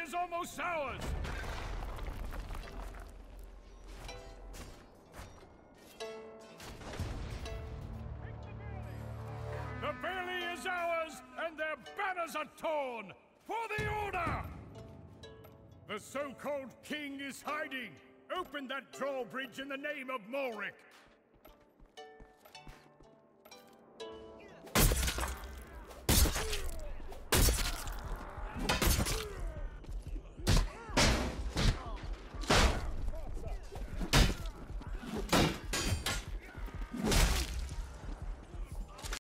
is almost ours! The Bailey is ours, and their banners are torn! For the Order! The so-called king is hiding! Open that drawbridge in the name of Mulric!